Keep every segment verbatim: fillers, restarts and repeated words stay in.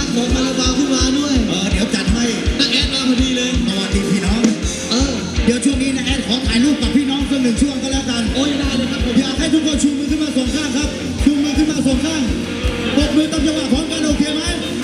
ของคาราบาวขึ้นมาด้วยเออเดี๋ยวจัดให้นักแอดมาพอดีเลยสวัสดีพี่น้องเออเดี๋ยวช่วงนี้นะแอดขอถ่ายรูปกับพี่น้องสักหนึ่งช่วงก็แล้วกันโอ้ยได้เลยครับผมอยากให้ทุกคนชูมือขึ้นมาสองข้างครับชูมือขึ้นมาสองข้างปรบมือตามจังหวะพร้อมกันโอเคไหม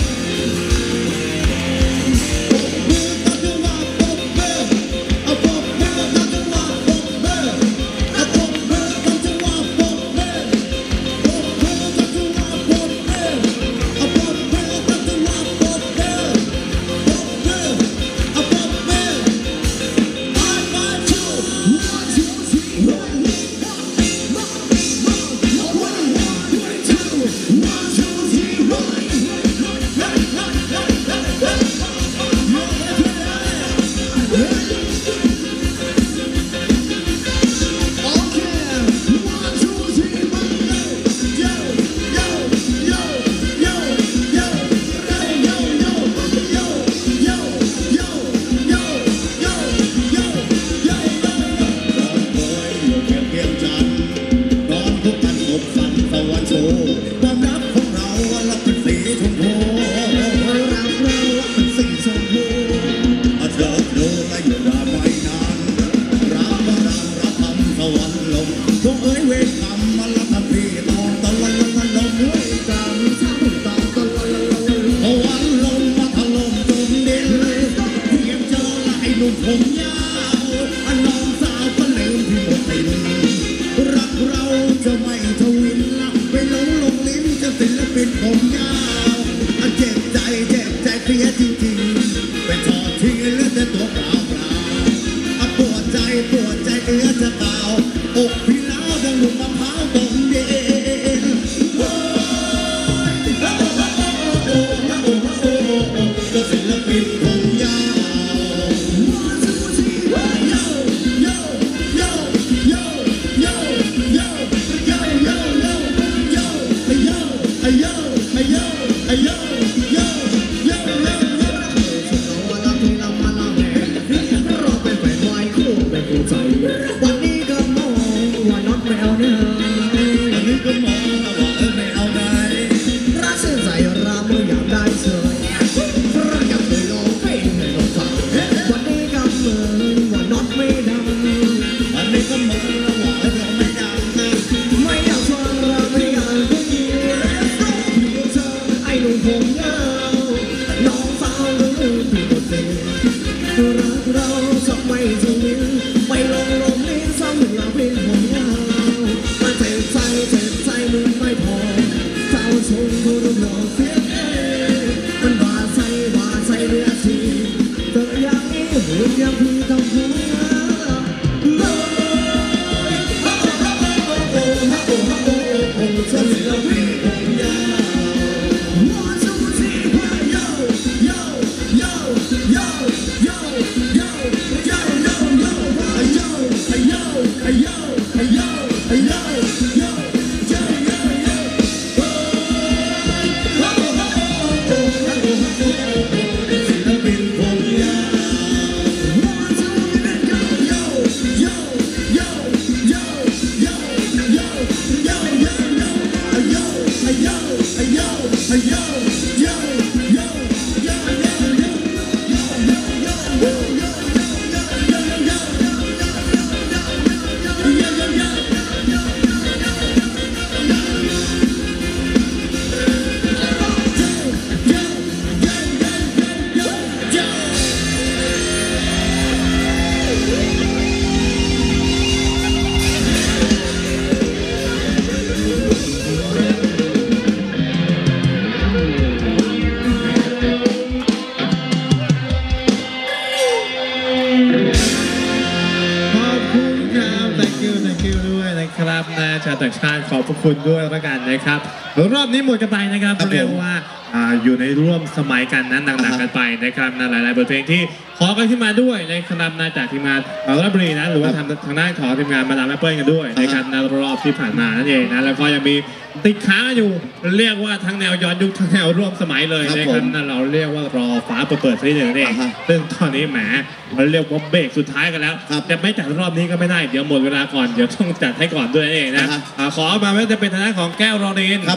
ชาวต่างชาติขอบพระคุณด้วยแล้วกันนะครับรอบนี้หมดกันไปนะครับเรียกว่าอยู่ในร่วมสมัยกันนั้นหนักๆกันไปนะครับหลายๆบทเพลงที่ขอกันขึ้นมาด้วยนะครับนาจากทีมงานราชบุรีนะหรือว่าทำทางด้านของทีมงานมาดามแอปเปิลกันด้วยนะครับในรอบที่ผ่านมานั่นเองนะแล้วก็ยังมีติดค้างอยู่เรียกว่าทั้งแนวย้อนยุคทั้งแนวร่วมสมัยเลยนะครับนั่นเราเรียกว่ารอฟ้าเปิดที่หนึ่งเองซึ่งตอนนี้แหมมันเรียกว่าเบรกสุดท้ายกันแล้วจะไม่จัดรอบนี้ก็ไม่ได้เดี๋ยวหมดเวลาก่อนเดี๋ยวต้องจัดให้ก่อนด้วยเองนะขอมาไม่จะเป็นทางด้านของแก้วรอริน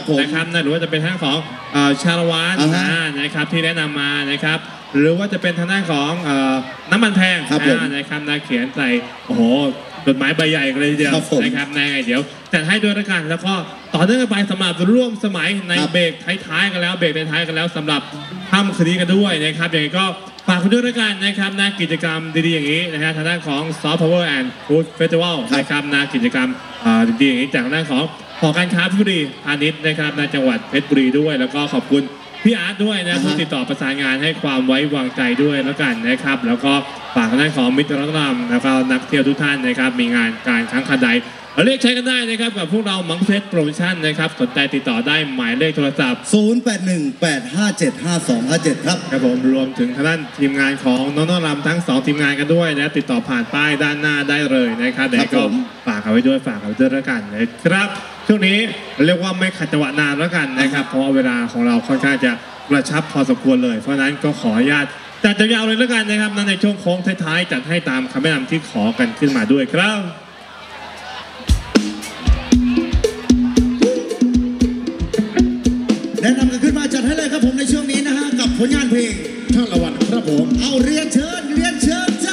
นะครับนะหรือว่าจะเป็นทางของชาละวันนะครับที่แนะนำมานะครับหรือว่าจะเป็นทางด้านของน้ำมันแพงนะครับนะเขียนใส่โอ้โหจดหมายใบใหญ่เลยทีเดียวนะครับในไงเดี๋ยวจัดให้ด้วยละกันแล้วก็ต่อเนื่องกันไปสำหรับร่วมสมัยในเบรกท้ายๆกันแล้วเบรกท้ายๆกันแล้วสำหรับค่ำคืนนี้กันด้วยนะครับอย่างนี้ก็ฝากคุณด้วยละกันนะครับนะกิจกรรมดีๆอย่างนี้นะฮะทางด้านของ Soft Power and Food Festival นะครับนะกิจกรรมดีๆอย่างนี้จากทางด้านของหอการค้าเพชรบุรีพาณิชย์นะครับในจังหวัดเพชรบุรีด้วยแล้วก็ขอบคุณพี่อาร์ตด้วยนะผู้ติดต่อประสานงานให้ความไว้วางใจด้วยแล้วกันนะครับแล้วก็ฝากทางด้านของมิตรรักนำแล้วก็นักเที่ยวทุกท่านนะครับมีงานการค้างคาใดเรียกใช้กันได้นะครับกับพวกเรามังเพชรโปรโมชั่นนะครับสนใจติดต่อได้หมายเลขโทรศัพท์ศูนย์ แปด หนึ่ง แปด ห้า เจ็ด ห้า สอง ห้า เจ็ดครับครับผมรวมถึงทางด้านทีมงานของน้องๆรำทั้งสองทีมงานกันด้วยนะติดต่อผ่านป้ายด้านหน้าได้เลยนะครับเดี๋ยวก็ฝากเอาไว้ด้วยฝากเอาไว้ด้วยแล้วกันนะครับช่วงนี้เรียกว่าไม่ขัดจังหวะนานแล้วกันนะครับเพราะเวลาของเราค่อนข้างจะกระชับพอสมควรเลยเพราะนั้นก็ขออนุญาตจัดยาวๆเลยแล้วกันนะครับในช่วงโค้งท้ายๆจัดให้ตามคำแนะนำที่ขอกันขึ้นมาด้วยครับแนะนำกันขึ้นมาจัดให้เลยครับผมในช่วงนี้นะฮะกับผลงานเพลงชาละวันครับผมเอาเรียนเชิญเรียนเชิญจ้า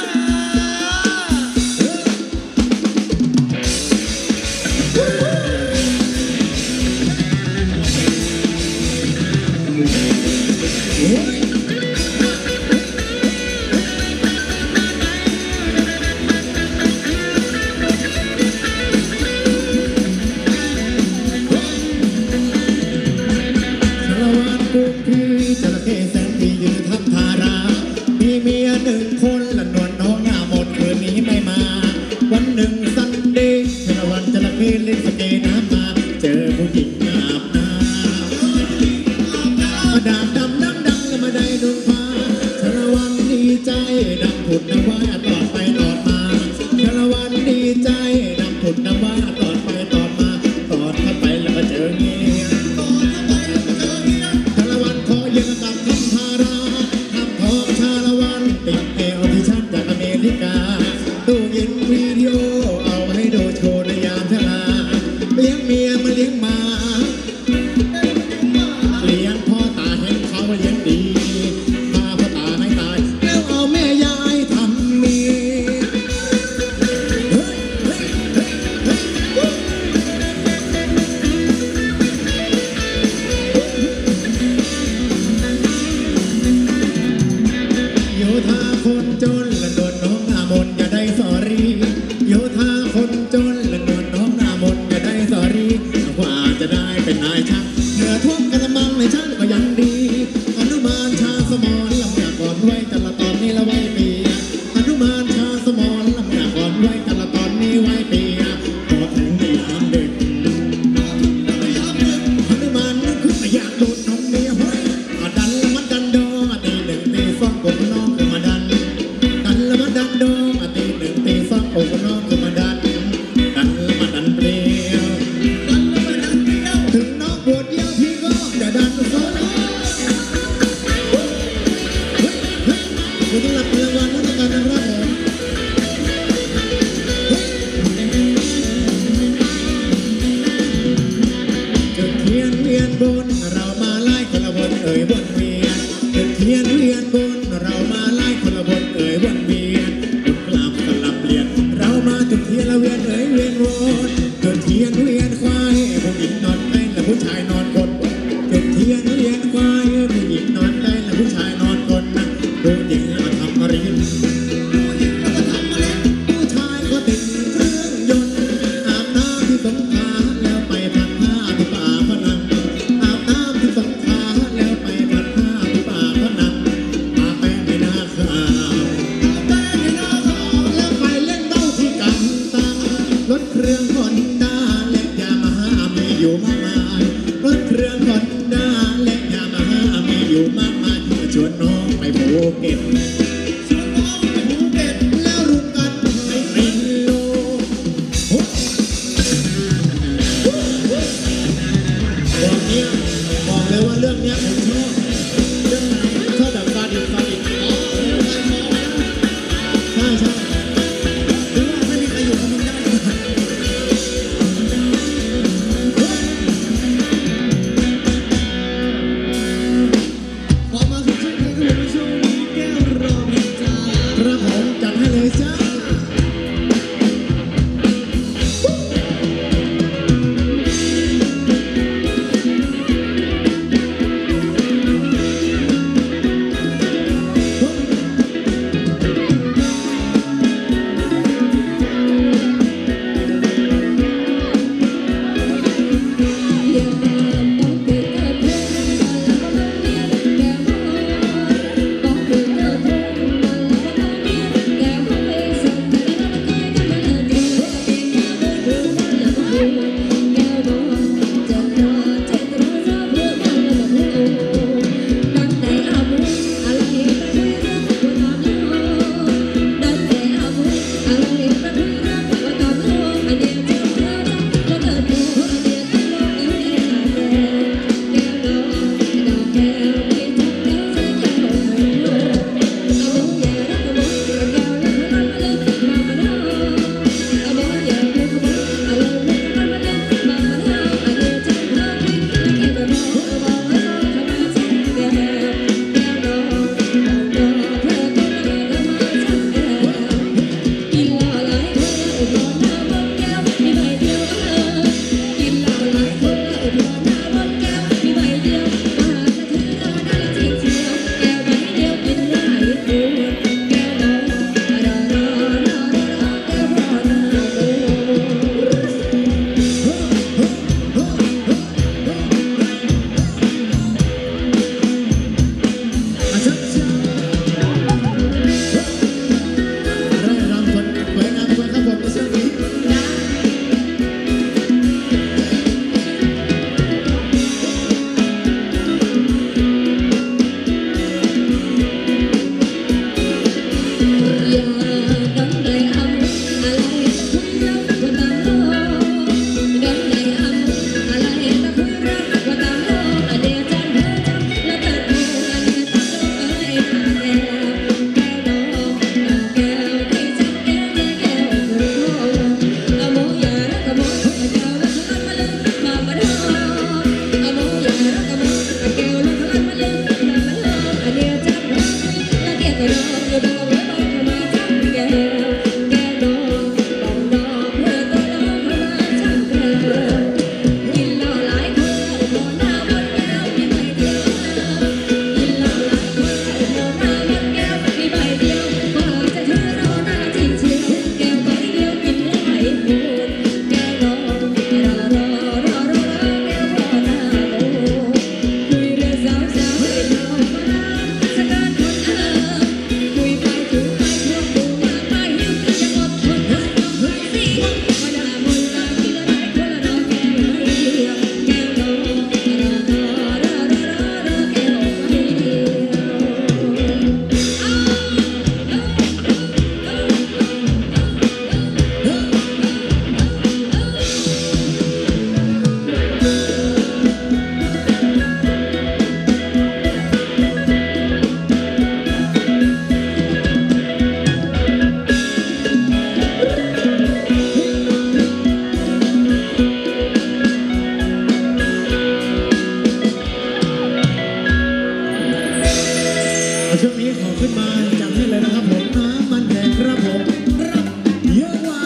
ขึ้นมาจัดให้เลยนะครับผมน้ำมันแดงครับผมรับเยอะหว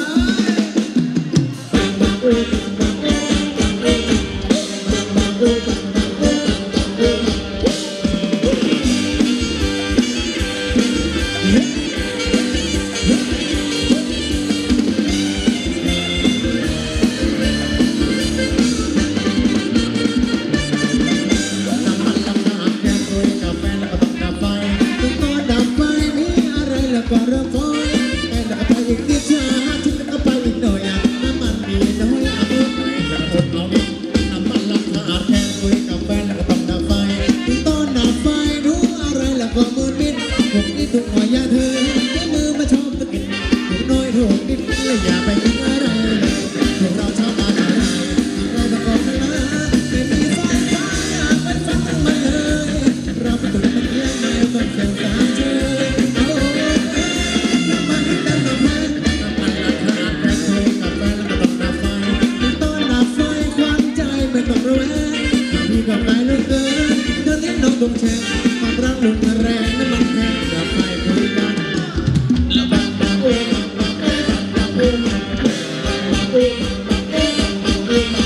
ก็เริ่มฟ้อยแต่ละไปอีกนิดช้าทิ้งแล้วก็ไปอีกหน่อยน้ำมันมีน้อยเอาไปอย่าอดเอาดิน้ำมันราคาแพงคุยกับแฟนแล้วก็ต้องดับไฟถึงต้นดับไฟรู้อะไรแล้วก็มือมิดพวกนี้ถูกหอยยาเธอให้มือมาชอบตะกินถูกน้อยถูกนิดเลยอย่าไปคิดอะไรเลยพวกเราชอบมาหาเราตะกอนกันนะไม่มีไฟฟ้าอยากไปฟังมันเลยเราไปถึงตะเกียงแมวต้องเสียงสามเชยพี่ก็ไปเลือกเกินเธอเลี้ยงน้องตรงแชร์ความรักลุนแรงน้ำมันแพงดับไฟคุยกันแล้วบังบังโอ้บังบังโอ้บังบังโอ้บังบังโอ้บังบังโอ้บังบังโอ้บัง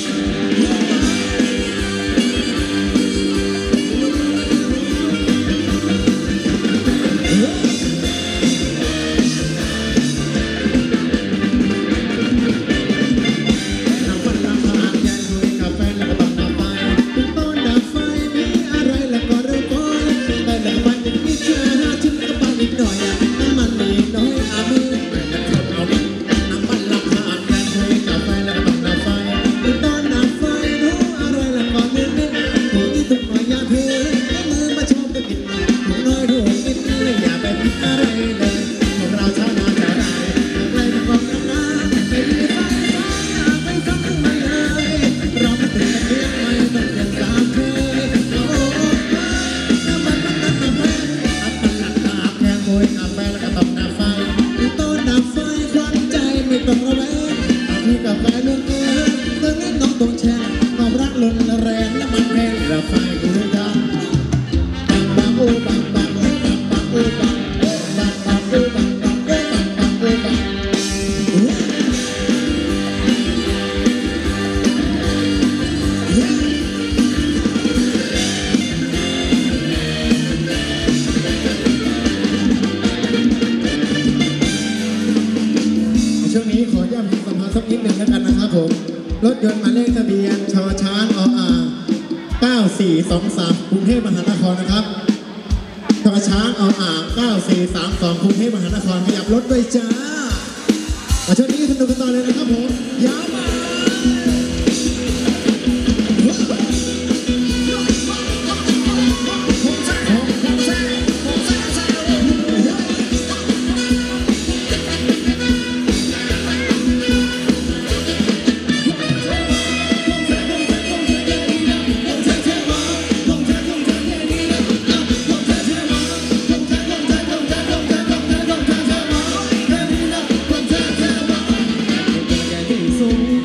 พี่กับแฟนเลือกเกินเรื่องนี้น้องต้องแชร์ความรักล้นแรงน้ำมันแพงดับไฟคุยกันบังบังโอ้บังบังโอ้บังบังโอ้บังบังบังโอ้บังบังโอ้บังบังโอ้บังช่วงนี้ขอย้ำสัมภาษณ์สักนิดหนึ่งแล้วกันนะครับผมรถยนต์หมายเลขทะเบียนชอช้างออ่างเก้าสี่สองสามกรุงเทพมหานครนะครับชอช้างออ่างเก้าสี่สามสองกรุงเทพมหานครขยับรถด้วยจ้ามาช่วงนี้สนุกกันต่อเลยนะครับผมยาวมาสูง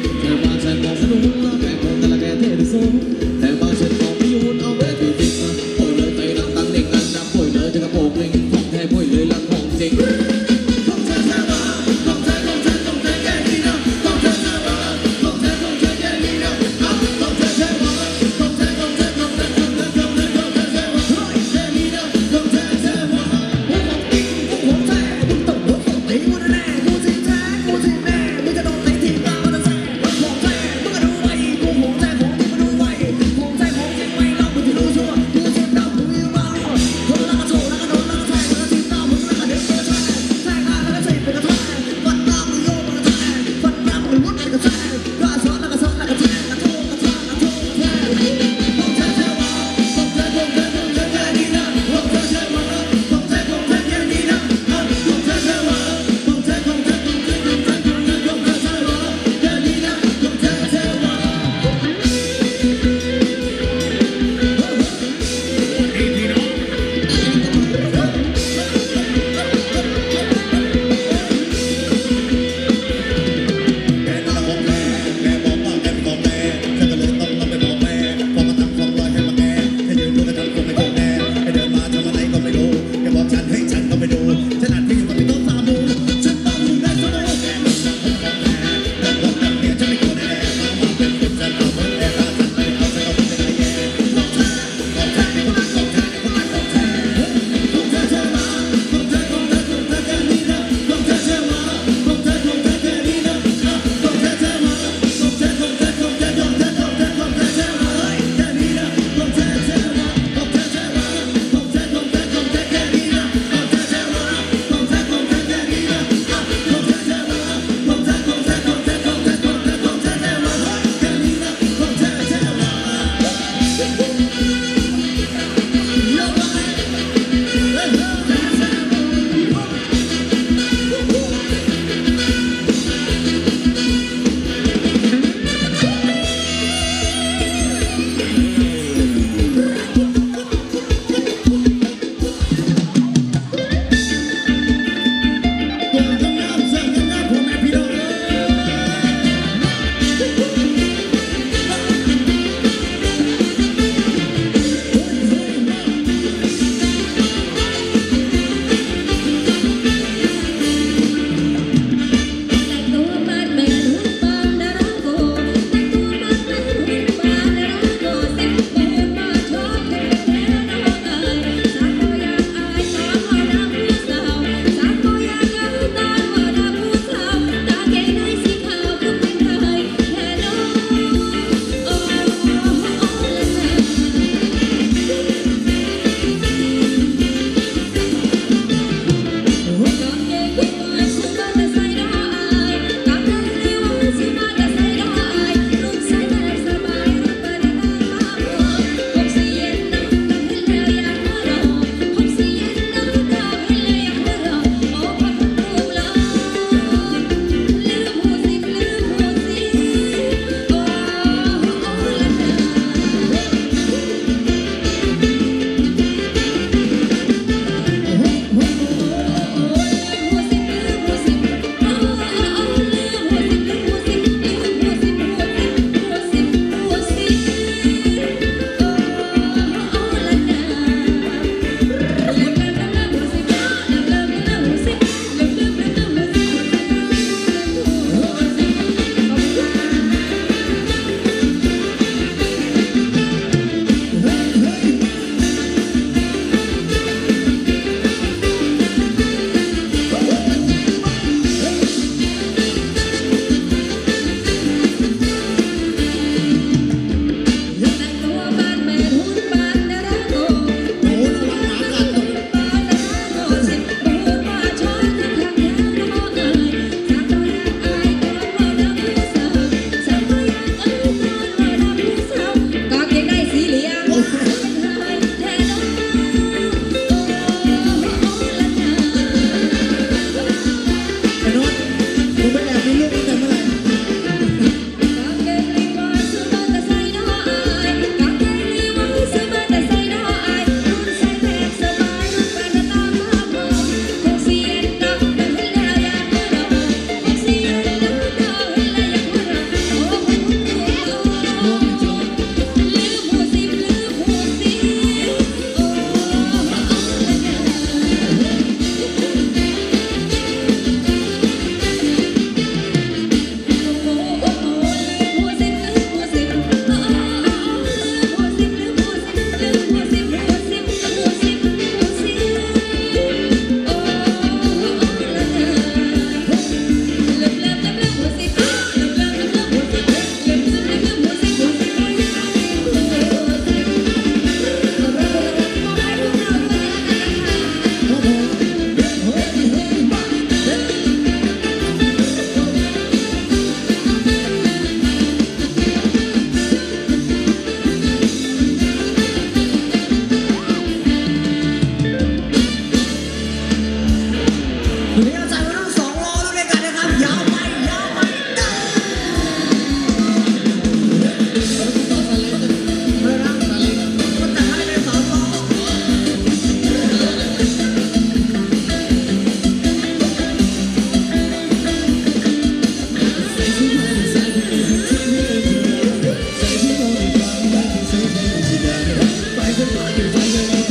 ขึ้นมาจุดไฟเลย